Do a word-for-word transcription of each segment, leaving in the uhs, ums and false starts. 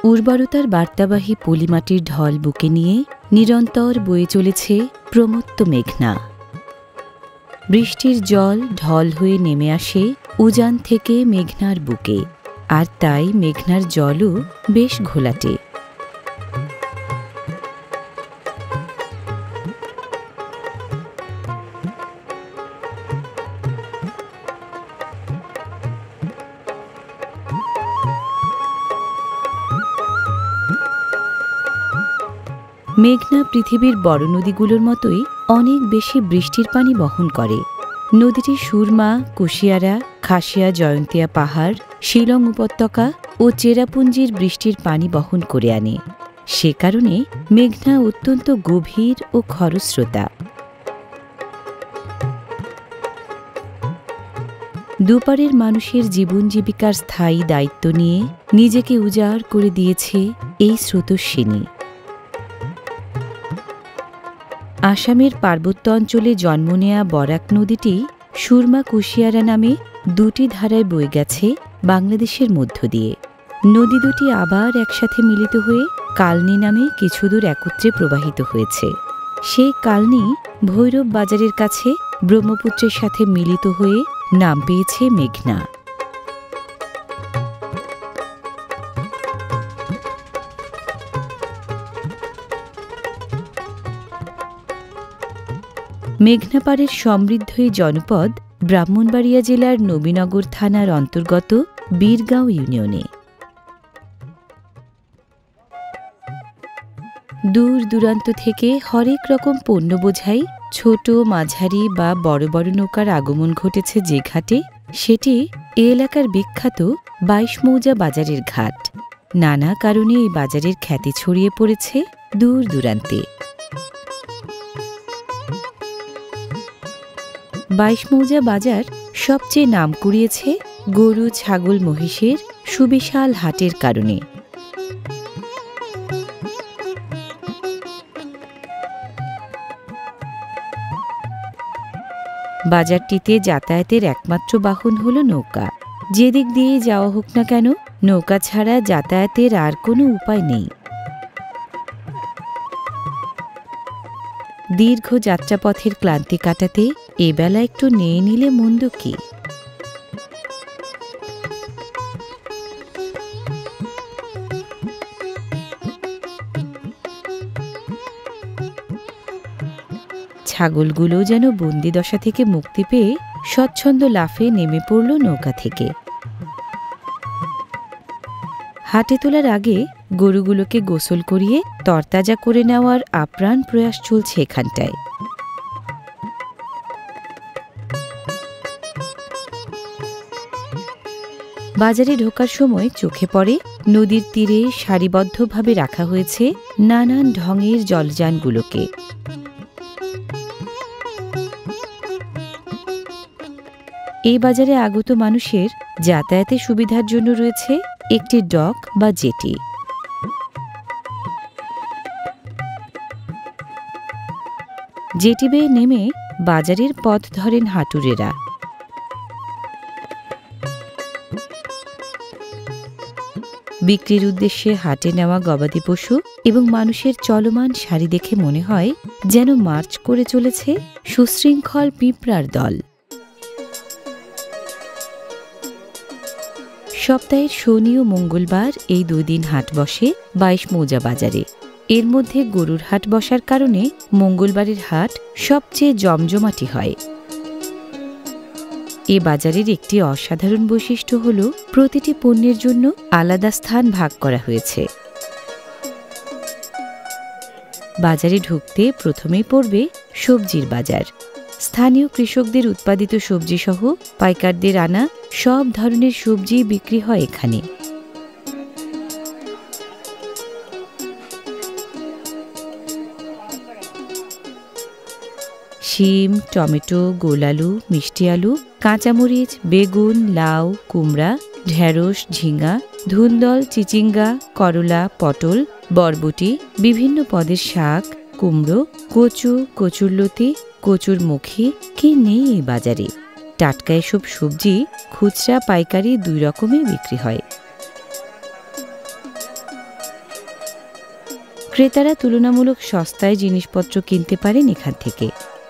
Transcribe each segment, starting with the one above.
উর্বরতার বার্তাবাহী পলিমাটির ঢল বুকে নিয়ে নিরন্তর বয়ে চলেছে প্রমত্ত মেঘনা। বৃষ্টির জল ঢল হয়ে নেমে আসে উজান থেকে মেঘনার বুকে, আর তাই মেঘনার জলও বেশ ঘোলাটে। মেঘনা পৃথিবীর বড় নদীগুলোর মতোই অনেক বেশি বৃষ্টির পানি বহন করে। নদীটি সুরমা, কুশিয়ারা, খাসিয়া, জয়ন্তিয়া পাহাড়, শিলং উপত্যকা ও চেরাপুঞ্জির বৃষ্টির পানি বহন করে আনে। সে কারণে মেঘনা অত্যন্ত গভীর ও খরস্রোতা। দুপারের মানুষের জীবন জীবিকার স্থায়ী দায়িত্ব নিয়ে নিজেকে উজাড় করে দিয়েছে এই স্রোতস্বিনী। আসামের পার্বত্য অঞ্চলে জন্ম নেয়া বরাক নদীটি সুরমা, কুশিয়ারা নামে দুটি ধারায় বয়ে গেছে বাংলাদেশের মধ্য দিয়ে। নদী দুটি আবার একসাথে মিলিত হয়ে কালনী নামে কিছুদূর একত্রে প্রবাহিত হয়েছে। সেই কালনী ভৈরব বাজারের কাছে ব্রহ্মপুত্রের সাথে মিলিত হয়ে নাম পেয়েছে মেঘনা। মেঘনাপাড়ের সমৃদ্ধ এই জনপদ ব্রাহ্মণবাড়িয়া জেলার নবীনগর থানার অন্তর্গত বীরগাঁও ইউনিয়নে। দূর দূরান্ত থেকে হরেক রকম পণ্য বোঝাই ছোট, মাঝারি বা বড় বড় নৌকার আগমন ঘটেছে যে ঘাটে, সেটি এ এলাকার বিখ্যাত বাইশ মৌজা বাজারের ঘাট। নানা কারণে এই বাজারের খ্যাতি ছড়িয়ে পড়েছে দূর দূরান্তে। বাইশ মৌজা বাজার সবচেয়ে নাম কুড়িয়েছে গরু, ছাগল, মহিষের সুবিশাল হাটের কারণে। বাজারটিতে যাতায়াতের একমাত্র বাহন হল নৌকা। যেদিক দিয়ে যাওয়া হোক না কেন, নৌকা ছাড়া যাতায়াতের আর কোনো উপায় নেই। দীর্ঘ যাত্রাপথের ক্লান্তি কাটাতে এবেলা একটু নিয়ে নিলে মন্দ কি। ছাগলগুলো যেন বন্দি দশা থেকে মুক্তি পেয়ে স্বচ্ছন্দ লাফে নেমে পড়ল নৌকা থেকে। হাটে তোলার আগে গরুগুলোকে গোসল করিয়ে তরতাজা করে নেওয়ার আপ্রাণ প্রয়াস চলছে এখানটায়। বাজারে ঢোকার সময় চোখে পড়ে নদীর তীরে সারিবদ্ধভাবে রাখা হয়েছে নানান ঢঙের জলযানগুলোকে। এই বাজারে আগত মানুষের যাতায়াতের সুবিধার জন্য রয়েছে একটি ডক বা জেটি। জেটি বেয়ে নেমে বাজারের পথ ধরেন হাটুরেরা। বিক্রির উদ্দেশ্যে হাটে নেওয়া গবাদি পশু এবং মানুষের চলমান সারি দেখে মনে হয় যেন মার্চ করে চলেছে সুশৃঙ্খল পিঁপড়ার দল। সপ্তাহের শনি ও মঙ্গলবার এই দুই দিন হাট বসে বাইশ মৌজা বাজারে। এর মধ্যে গরুর হাট বসার কারণে মঙ্গলবারের হাট সবচেয়ে জমজমাটি হয়। এ বাজারের একটি অসাধারণ বৈশিষ্ট্য হল প্রতিটি পণ্যের জন্য আলাদা স্থান ভাগ করা হয়েছে। বাজারে ঢুকতে প্রথমেই পড়বে সবজির বাজার। স্থানীয় কৃষকদের উৎপাদিত সবজি সহ পাইকারদের আনা সব ধরনের সবজি বিক্রি হয় এখানে। শিম, টমেটো, গোলালু, মিষ্টি আলু, কাঁচামরিচ, বেগুন, লাউ, কুমড়া, ঢেঁড়স, ঝিঙা, ধুন্দল, চিচিঙ্গা, করলা, পটল, বরবটি, বিভিন্ন পদের শাক, কুমড়ো, কচু, কচুরলতি, কচুর মুখী, কি নেই এই বাজারে। টাটকা এসব সবজি খুচরা পাইকারি দুই রকমই বিক্রি হয়। ক্রেতারা তুলনামূলক সস্তায় জিনিসপত্র কিনতে পারেন এখান থেকে।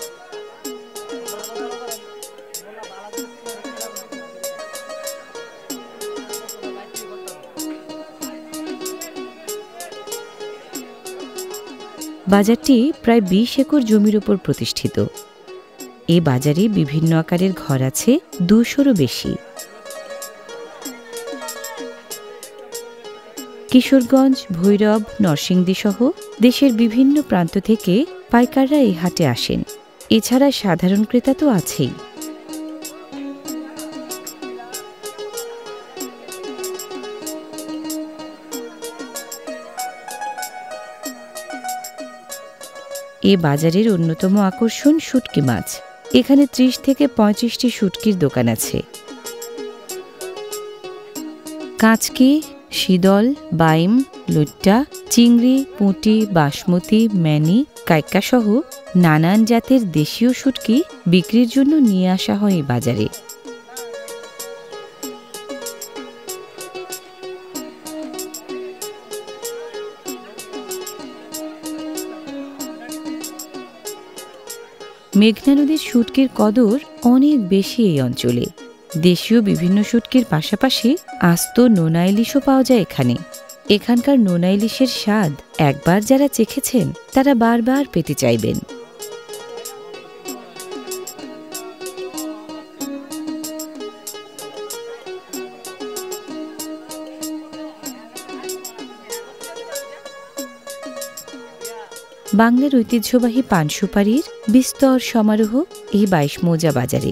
বাজারটি প্রায় বিশ একর জমির উপর প্রতিষ্ঠিত। এ বাজারে বিভিন্ন আকারের ঘর আছে দুশোরও বেশি। কিশোরগঞ্জ, ভৈরব, নরসিংদী সহ দেশের বিভিন্ন প্রান্ত থেকে পাইকাররা এই হাটে আসেন। এছাড়া সাধারণ ক্রেতা তো আছেই। এ বাজারের অন্যতম আকর্ষণ শুটকি মাছ। এখানে ত্রিশ থেকে পঁয়ত্রিশটি শুটকির দোকান আছে। কাঁচকি, শীদল, বাইম, লুট্টা, চিংড়ি, পুঁটি, বাসমতি, ম্যানি, কাইক্কা সহ নানান জাতের দেশীয় শুটকি বিক্রির জন্য নিয়ে আসা হয় এই বাজারে। মেঘনা নদীর শুটকির কদর অনেক বেশি এই অঞ্চলে। দেশীয় বিভিন্ন শুটকির পাশাপাশি আস্ত নোনা ইলিশও পাওয়া যায় এখানে। এখানকার নোনা ইলিশের স্বাদ একবার যারা চেখেছেন তারা বারবার পেতে চাইবেন। বাংলার ঐতিহ্যবাহী পান সুপারির বিস্তর সমারোহ এই বাইশ মৌজা বাজারে।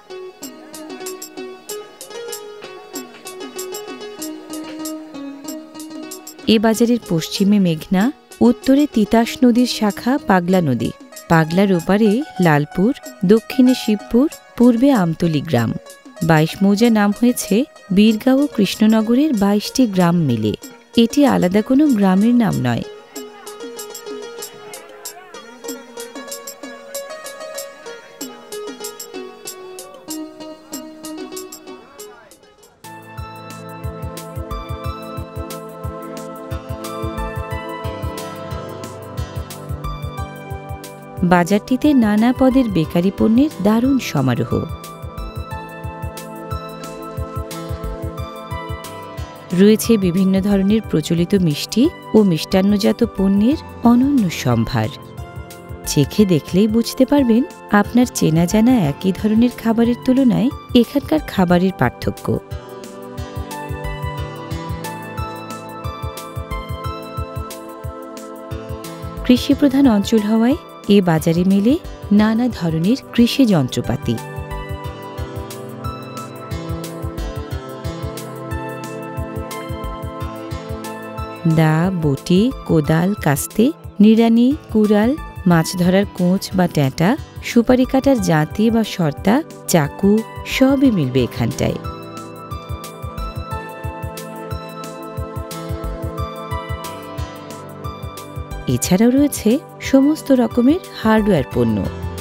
এ বাজারের পশ্চিমে মেঘনা, উত্তরে তিতাস নদীর শাখা পাগলা নদী, পাগলার ওপারে লালপুর, দক্ষিণে শিবপুর, পূর্বে আমতলী গ্রাম। বাইশ মৌজা নাম হয়েছে বীরগাঁও ও কৃষ্ণনগরের বাইশটি গ্রাম মিলে। এটি আলাদা কোনো গ্রামের নাম নয়। বাজারটিতে নানা পদের বেকারি পণ্যের দারুণ সমারোহ। রয়েছে বিভিন্ন ধরনের প্রচলিত মিষ্টি ও মিষ্টান্নজাত পণ্যের অনন্য সম্ভার। চেখে দেখলেই বুঝতে পারবেন আপনার চেনা জানা একই ধরনের খাবারের তুলনায় এখানকার খাবারের পার্থক্য। কৃষিপ্রধান অঞ্চল হওয়ায় এ বাজারে মেলে নানা ধরনের কৃষি যন্ত্রপাতি। দা, বটি, কোদাল, কাস্তে, নিড়ানি, কুড়াল, মাছ ধরার কোঁচ বা ট্যাঁটা, সুপারি কাটার জাঁতি বা শর্তা, চাকু সবই মিলবে এখানটায়। এছাড়াও রয়েছে সমস্ত রকমের হার্ডওয়্যার পণ্য।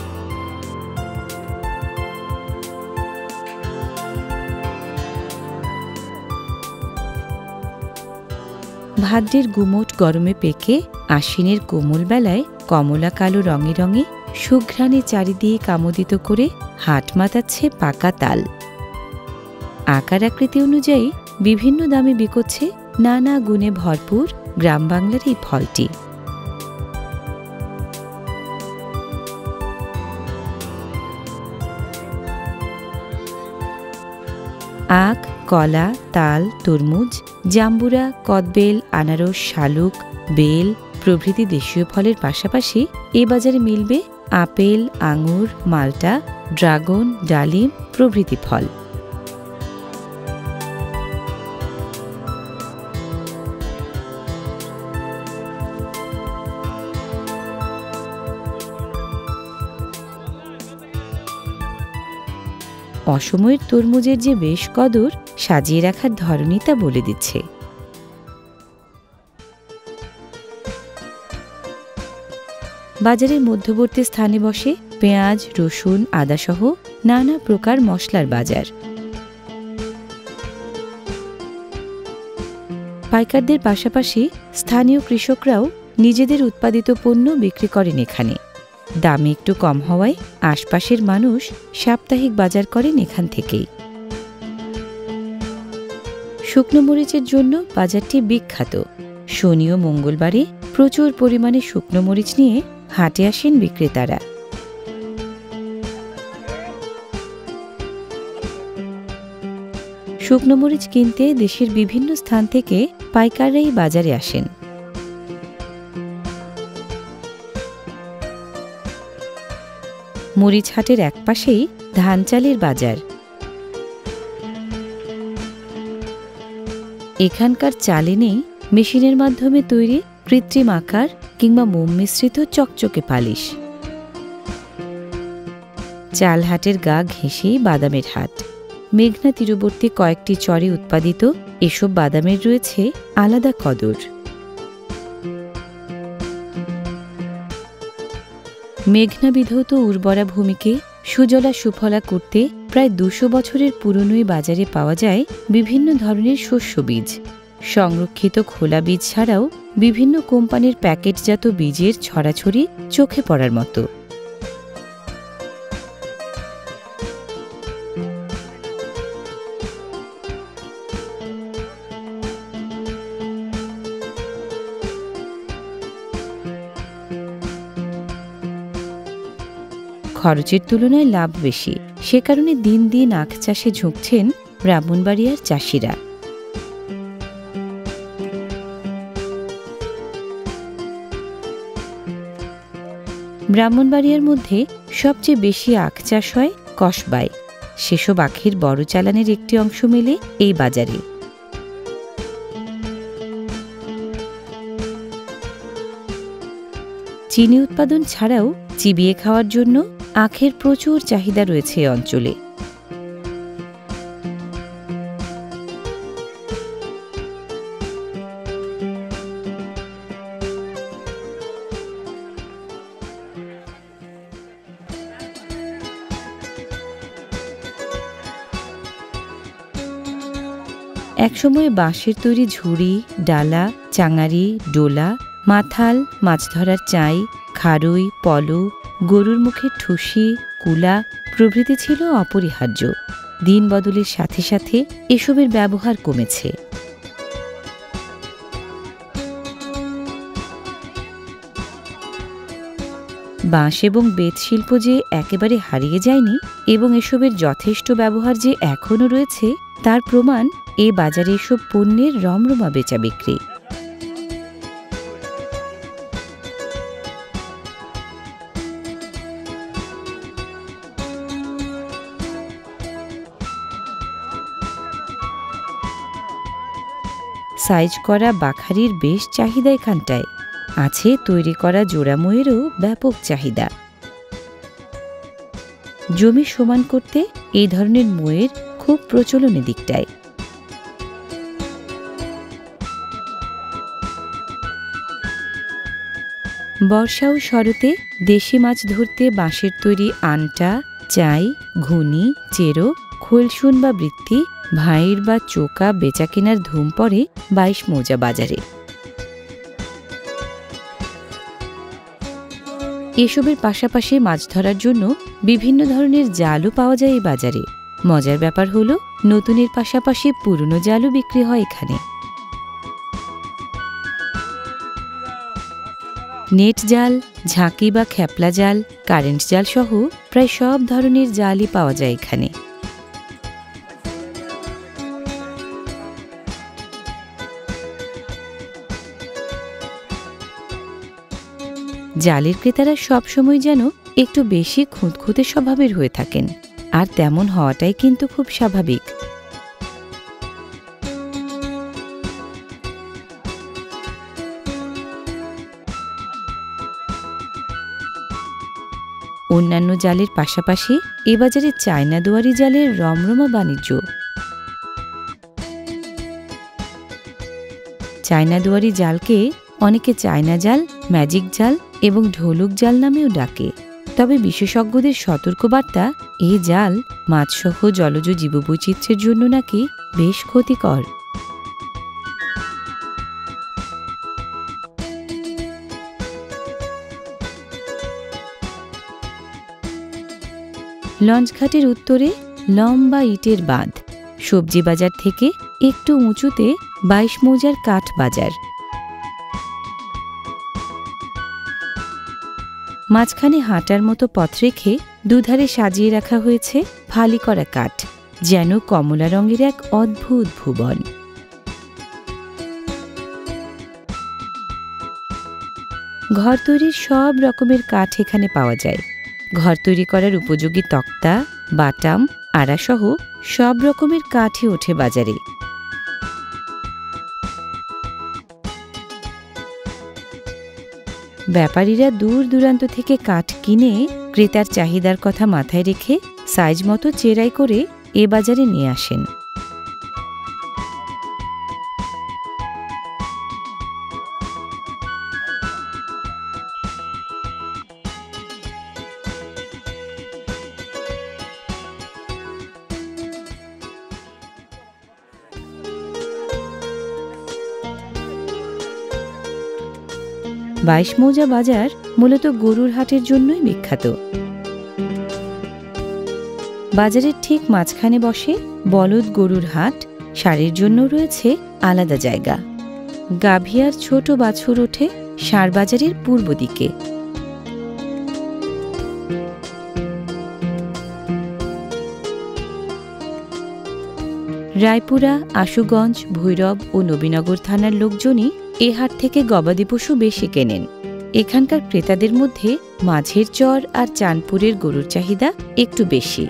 ভাদ্রের গুমোট গরমে পেকে আশ্বিনের কোমল বেলায় কমলা কালো রঙে রঙে সুঘ্রাণে চারিদিকে কামোদিত করে হাট মাতাচ্ছে পাকা তাল। আকার আকৃতি অনুযায়ী বিভিন্ন দামে বিকোচ্ছে নানা গুণে ভরপুর গ্রাম বাংলার এই ফলটি। আখ, কলা, তাল, তরমুজ, জাম্বুরা, কদবেল, আনারস, শালুক, বেল প্রভৃতি দেশীয় ফলের পাশাপাশি এ বাজারে মিলবে আপেল, আঙুর, মাল্টা, ড্রাগন, ডালিম প্রভৃতি ফল। অসময়ের তরমুজের যে বেশ কদর, সাজিয়ে রাখার ধরনই তা বলে দিচ্ছে। বাজারের মধ্যবর্তী স্থানে বসে পেঁয়াজ, রসুন, আদাসহ নানা প্রকার মশলার বাজার। পাইকারদের পাশাপাশি স্থানীয় কৃষকরাও নিজেদের উৎপাদিত পণ্য বিক্রি করেন এখানে। দামে একটু কম হওয়ায় আশপাশের মানুষ সাপ্তাহিক বাজার করেন এখান থেকেই। শুকনো মরিচের জন্য বাজারটি বিখ্যাত। শনি ও মঙ্গলবারে প্রচুর পরিমাণে শুকনো মরিচ নিয়ে হাটে আসেন বিক্রেতারা। শুকনো মরিচ কিনতে দেশের বিভিন্ন স্থান থেকে পাইকাররাই বাজারে আসেন। মরিচ হাটের একপাশেই ধান চালের বাজার। এখানকার চালে নেই মেশিনের মাধ্যমে তৈরি কৃত্রিম আকার কিংবা মোম মিশ্রিত চকচকে পালিশ। চাল হাটের গা ঘেঁষেই বাদামের হাট। মেঘনা তীরবর্তী কয়েকটি চরে উৎপাদিত এসব বাদামের রয়েছে আলাদা কদর। মেঘনা বিধৌত উর্বরা ভূমিকে সুজলা সুফলা করতে প্রায় দুশো বছরের পুরনোই বাজারে পাওয়া যায় বিভিন্ন ধরনের শস্য বীজ। সংরক্ষিত খোলা বীজ ছাড়াও বিভিন্ন কোম্পানির প্যাকেটজাত বীজের ছড়াছড়ি চোখে পড়ার মতো। খরচের তুলনায় লাভ বেশি, সে কারণে দিন দিন আখ চাষে ঝুঁকছেন ব্রাহ্মণবাড়িয়ার চাষিরা। ব্রাহ্মণবাড়িয়ার মধ্যে সবচেয়ে বেশি আখ চাষ হয় কসবায়। সেসব আখের বড় চালানের একটি অংশ মেলে এই বাজারে। চিনি উৎপাদন ছাড়াও চিবিয়ে খাওয়ার জন্য আখের প্রচুর চাহিদা রয়েছে এই অঞ্চলে। একসময় বাঁশের তৈরি ঝুড়ি, ডালা, চাঙারি, ডোলা, মাথাল, মাছ ধরার চাই, খারুই, পলো, গরুর মুখের ঠুসি, কুলা প্রভৃতি ছিল অপরিহার্য। দিন বদলের সাথে সাথে এসবের ব্যবহার কমেছে। বাঁশ এবং বেত শিল্প যে একেবারে হারিয়ে যায়নি এবং এসবের যথেষ্ট ব্যবহার যে এখনও রয়েছে তার প্রমাণ এ বাজারে এসব পণ্যের রমরমা বেচা বিক্রি। সাইজ করা বাখারির বেশ চাহিদা এখানটায়। আছে তৈরি করা জোড়াময়েরও ব্যাপক চাহিদা। জমি সমান করতে এই ধরনের ময়ের খুব প্রচলন এদিকটায়। বর্ষা ও শরতে দেশি মাছ ধরতে বাঁশের তৈরি আনটা, চাই, ঘুনি, চেরো, খোলসুন বা বৃত্তি, ভাঁইর বা চোকা বেচা কেনার ধুম পড়ে বাইশ মৌজা বাজারে। এসবের পাশাপাশি মাছ ধরার জন্য বিভিন্ন ধরনের জালও পাওয়া যায় এই বাজারে। মজার ব্যাপার হলো নতুনের পাশাপাশি পুরনো জালও বিক্রি হয় এখানে। নেট জাল, ঝাঁকি বা খ্যাপলা জাল, কারেন্ট জাল সহ প্রায় সব ধরনের জালই পাওয়া যায় এখানে। জালের ক্রেতারা সবসময় যেন একটু বেশি খুঁতখুঁতে স্বভাবের হয়ে থাকেন, আর তেমন হওয়াটাই কিন্তু খুব স্বাভাবিক। অন্যান্য জালের পাশাপাশি এ বাজারে চায়না দুয়ারি জালের রমরমা বাণিজ্য। চায়না দুয়ারি জালকে অনেকে চায়না জাল, ম্যাজিক জাল এবং ঢোলক জাল নামেও ডাকে। তবে বিশেষজ্ঞদের সতর্কবার্তা, এই জাল মাছসহ জলজ জীববৈচিত্র্যের জন্য নাকি বেশ ক্ষতিকর। লঞ্চঘাটের উত্তরে লম্বা ইটের বাঁধ। সবজি বাজার থেকে একটু উঁচুতে বাইশ মৌজার কাঠ বাজার। মাঝখানে হাঁটার মতো পথ রেখে দুধারে সাজিয়ে রাখা হয়েছে ফালি করা কাঠ, যেন কমলা রঙের এক অদ্ভুত ভুবন। ঘর তৈরির সব রকমের কাঠ এখানে পাওয়া যায়। ঘর তৈরি করার উপযোগী তক্তা, বাটাম, আড়াসহ সব রকমের কাঠই ওঠে বাজারে। ব্যাপারীরা দূর দূরান্ত থেকে কাঠ কিনে ক্রেতার চাহিদার কথা মাথায় রেখে সাইজ মতো চেরাই করে এ বাজারে নিয়ে আসেন। বাইশ মৌজা বাজার মূলত গরুর হাটের জন্যই বিখ্যাত। বাজারের ঠিক মাঝখানে বসে বলদ গরুর হাট। ষাঁড়ের জন্য রয়েছে আলাদা জায়গা। গাভী আর ছোট বাছুর ওঠে ষাঁড় বাজারের পূর্ব দিকে। রায়পুরা, আশুগঞ্জ, ভৈরব ও নবীনগর থানার লোকজনই এ হাট থেকে গবাদি পশু বেশি কেনেন। এখানকার ক্রেতাদের মধ্যে মাঝের চর আর চাঁদপুরের গরুর চাহিদা একটু বেশি।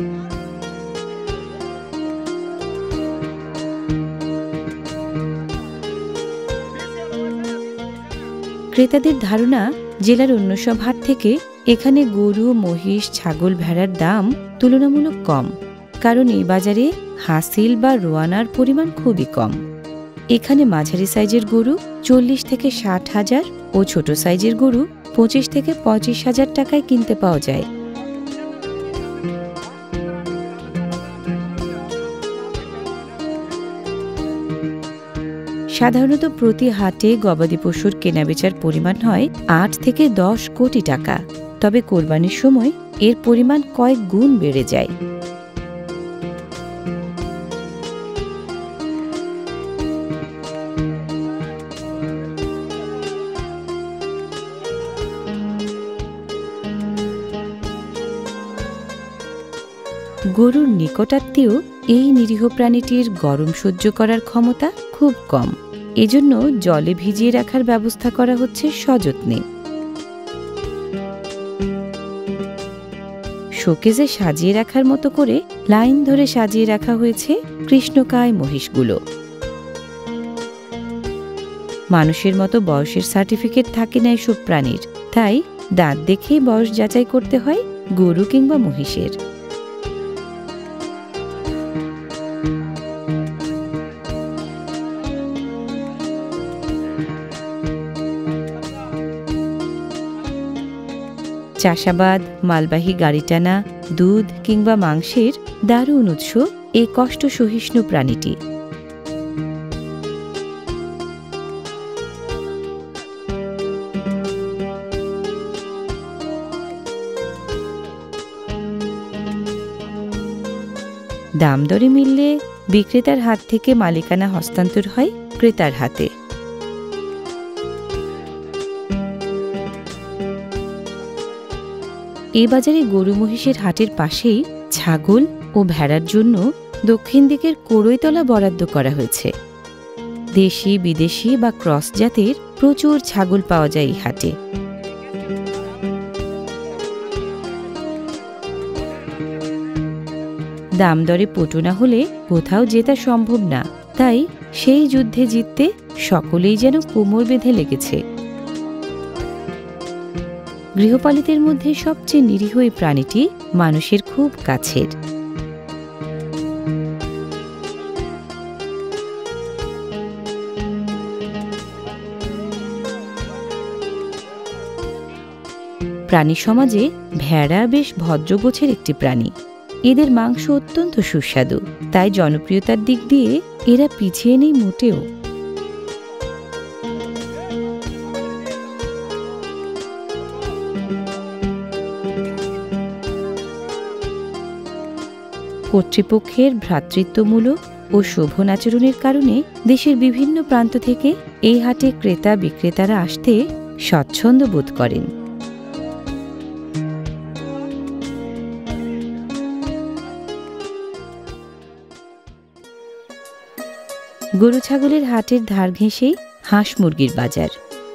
ক্রেতাদের ধারণা, জেলার অন্য সব হাট থেকে এখানে গরু, মহিষ, ছাগল, ভেড়ার দাম তুলনামূলক কম, কারণ এই বাজারে হাসিল বা রোয়ানার পরিমাণ খুবই কম। এখানে মাঝারি সাইজের গরু চল্লিশ থেকে ষাট হাজার ও ছোট সাইজের গরু পঁচিশ থেকে পঁচিশ হাজার টাকায় কিনতে পাওয়া যায়। সাধারণত প্রতি হাটে গবাদি পশুর কেনাবেচার পরিমাণ হয় আট থেকে দশ কোটি টাকা, তবে কোরবানির সময় এর পরিমাণ কয়েক গুণ বেড়ে যায়। গরুর নিকটাত্মীয় এই নিরীহ প্রাণীটির গরম সহ্য করার ক্ষমতা খুব কম, এজন্য জলে ভিজিয়ে রাখার ব্যবস্থা করা হচ্ছে সযত্নে। শোকেজে সাজিয়ে রাখার মতো করে লাইন ধরে সাজিয়ে রাখা হয়েছে কৃষ্ণকায় মহিষগুলো। মানুষের মতো বয়সের সার্টিফিকেট থাকে না এসব প্রাণীর, তাই দাঁত দেখেই বয়স যাচাই করতে হয় গরু কিংবা মহিষের। চাষাবাদ, মালবাহী গাড়ি টানা, দুধ কিংবা মাংসের দারুণ উৎস এই কষ্ট সহিষ্ণু প্রাণীটি। দাম দরে মিললে বিক্রেতার হাত থেকে মালিকানা হস্তান্তর হয় ক্রেতার হাতে। এ বাজারে গরু মহিষের হাটের পাশেই ছাগল ও ভেড়ার জন্য দক্ষিণ দিকের কোড়ইতলা বরাদ্দ করা হয়েছে। দেশি, বিদেশি বা ক্রস জাতের প্রচুর ছাগল পাওয়া যায় এই হাটে। দাম দরে পটু না হলে কোথাও জেতা সম্ভব না, তাই সেই যুদ্ধে জিততে সকলেই যেন কোমর বেঁধে লেগেছে। গৃহপালিতের মধ্যে সবচেয়ে নিরীহ এই প্রাণীটি মানুষের খুব কাছের। প্রাণী সমাজে ভেড়া বেশ ভদ্রগোছের একটি প্রাণী। এদের মাংস অত্যন্ত সুস্বাদু, তাই জনপ্রিয়তার দিক দিয়ে এরা পিছিয়ে নেই মোটেও। কর্তৃপক্ষের ভ্রাতৃত্বমূলক ও শোভন আচরণের কারণে দেশের বিভিন্ন প্রান্ত থেকে এই হাটে ক্রেতা বিক্রেতারা আসতে স্বচ্ছন্দ বোধ করেন। গরু ছাগলের হাটের ধার ঘেঁষেই হাঁস মুরগির বাজার।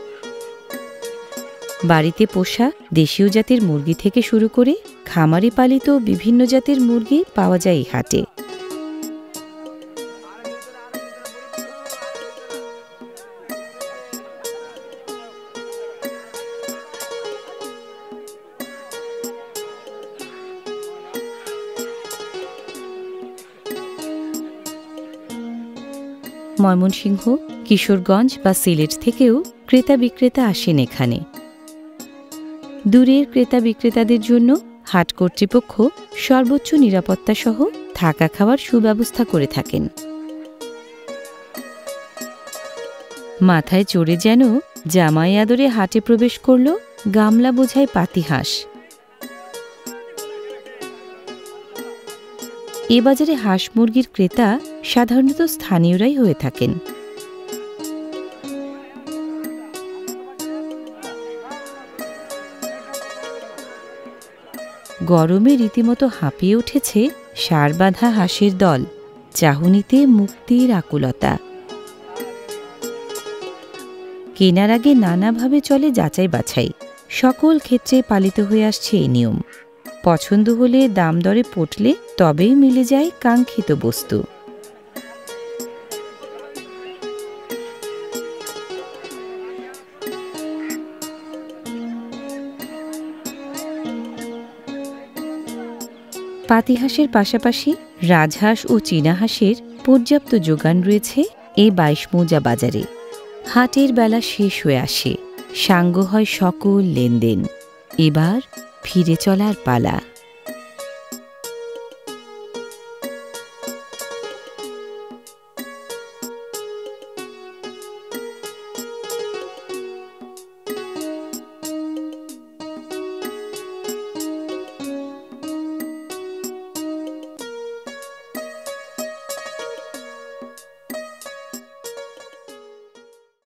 বাড়িতে পোষা দেশীয় জাতের মুরগি থেকে শুরু করে খামারে পালিত বিভিন্ন জাতের মুরগি পাওয়া যায় এই হাটে। ময়মনসিংহ, কিশোরগঞ্জ বা সিলেট থেকেও ক্রেতা বিক্রেতা আসেন এখানে। দূরের ক্রেতা বিক্রেতাদের জন্য হাট কর্তৃপক্ষ সর্বোচ্চ নিরাপত্তা সহ থাকা খাওয়ার সুব্যবস্থা করে থাকেন। মাথায় চড়ে যেন জামাই আদরে হাটে প্রবেশ করল গামলা বোঝাই পাতিহাঁস। এ বাজারে হাঁস মুরগির ক্রেতা সাধারণত স্থানীয়রাই হয়ে থাকেন। গরমে রীতিমতো হাঁপিয়ে উঠেছে ষাঁড় বাঁধা হাঁসের দল, চাহনিতে মুক্তির আকুলতা। কেনার আগে নানাভাবে চলে যাচাই বাছাই, সকল ক্ষেত্রে পালিত হয়ে আসছে এই নিয়ম। পছন্দ হলে দাম দরে পটলে তবেই মিলে যায় কাঙ্ক্ষিত বস্তু। পাতিহাঁসের পাশাপাশি রাজহাঁস ও চীনা হাঁসের পর্যাপ্ত যোগান রয়েছে এই বাইশ মৌজা বাজারে। হাটের বেলা শেষ হয়ে আসে, সাঙ্গ হয় সকল লেনদেন। এবার ফিরে চলার পালা।